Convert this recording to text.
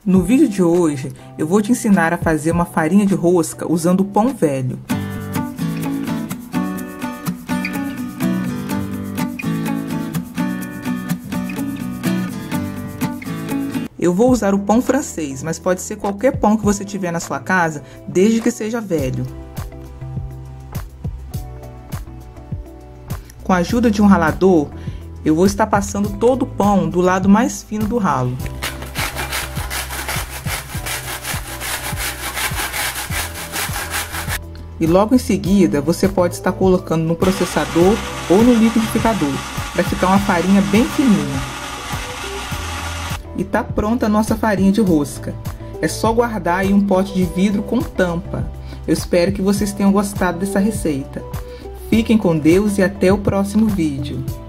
No vídeo de hoje, eu vou te ensinar a fazer uma farinha de rosca usando pão velho. Eu vou usar o pão francês, mas pode ser qualquer pão que você tiver na sua casa, desde que seja velho. Com a ajuda de um ralador, eu vou estar passando todo o pão do lado mais fino do ralo. E logo em seguida, você pode estar colocando no processador ou no liquidificador, para ficar uma farinha bem fininha. E tá pronta a nossa farinha de rosca. É só guardar em um pote de vidro com tampa. Eu espero que vocês tenham gostado dessa receita. Fiquem com Deus e até o próximo vídeo.